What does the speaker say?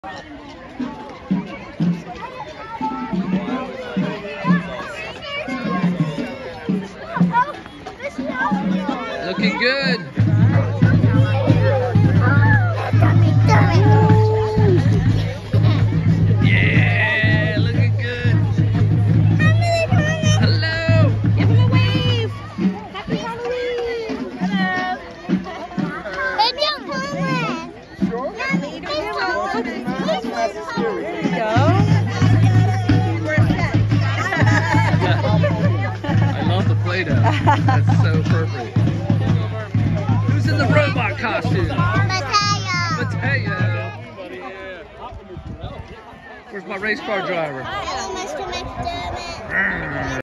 Looking good. Yeah, looking good. Hello. Give him a wave. Happy Halloween. Hello. Baby, I'm coming. Sure. There you go. I love the Play-Doh. That's so perfect. Who's in the robot costume? Mateo. Where's my race car driver? Hello, Mr. McDermott.